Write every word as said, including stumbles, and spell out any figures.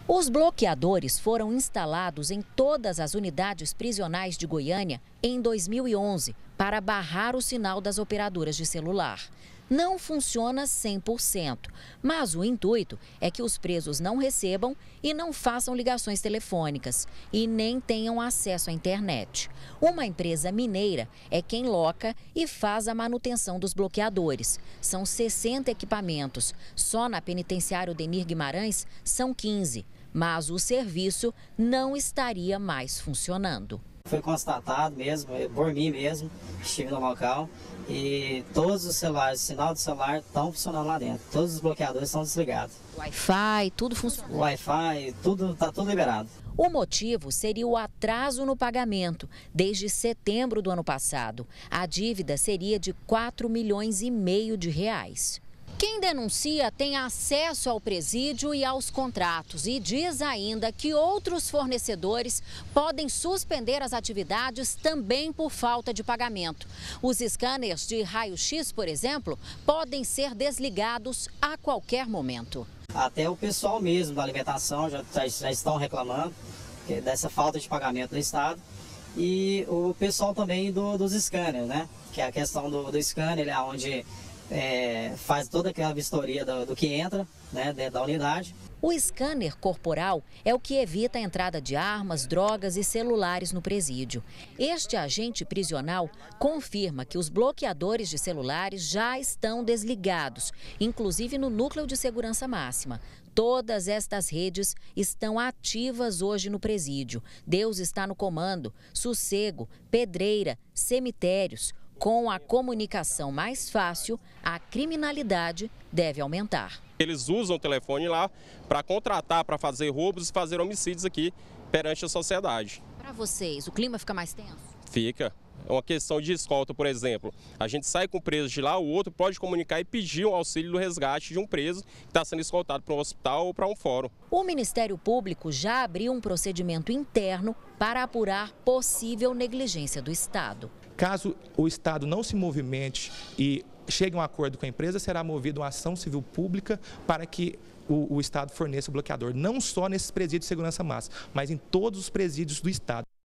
Os bloqueadores foram instalados em todas as unidades prisionais de Goiânia em dois mil e onze para barrar o sinal das operadoras de celular. Não funciona cem por cento, mas o intuito é que os presos não recebam e não façam ligações telefônicas e nem tenham acesso à internet. Uma empresa mineira é quem loca e faz a manutenção dos bloqueadores. São sessenta equipamentos. Só na penitenciária Odenir Guimarães são quinze. Mas o serviço não estaria mais funcionando. Foi constatado mesmo, por mim mesmo, estive no local, e todos os celulares, o sinal do celular estão funcionando lá dentro. Todos os bloqueadores estão desligados. Wi-Fi, tudo funciona. Wi-Fi, tudo está tudo liberado. O motivo seria o atraso no pagamento. Desde setembro do ano passado, a dívida seria de quatro milhões e meio de reais. Quem denuncia tem acesso ao presídio e aos contratos e diz ainda que outros fornecedores podem suspender as atividades também por falta de pagamento. Os scanners de raio-x, por exemplo, podem ser desligados a qualquer momento. Até o pessoal mesmo da alimentação já, já estão reclamando dessa falta de pagamento do Estado. E o pessoal também do, dos scanners, né? Que é a questão do, do scanner, onde... É, faz toda aquela vistoria do, do que entra, né, dentro da unidade. O scanner corporal é o que evita a entrada de armas, drogas e celulares no presídio. Este agente prisional confirma que os bloqueadores de celulares já estão desligados, inclusive no núcleo de segurança máxima. Todas estas redes estão ativas hoje no presídio. Deus está no comando, sossego, pedreira, cemitérios. Com a comunicação mais fácil, a criminalidade deve aumentar. Eles usam o telefone lá para contratar, para fazer roubos e fazer homicídios aqui perante a sociedade. Para vocês, o clima fica mais tenso? Fica. É uma questão de escolta, por exemplo. A gente sai com o preso de lá, o outro pode comunicar e pedir o auxílio do resgate de um preso que está sendo escoltado para um hospital ou para um fórum. O Ministério Público já abriu um procedimento interno para apurar possível negligência do Estado. Caso o Estado não se movimente e chegue a um acordo com a empresa, será movida uma ação civil pública para que o, o Estado forneça o bloqueador, não só nesses presídios de segurança máxima, mas em todos os presídios do Estado.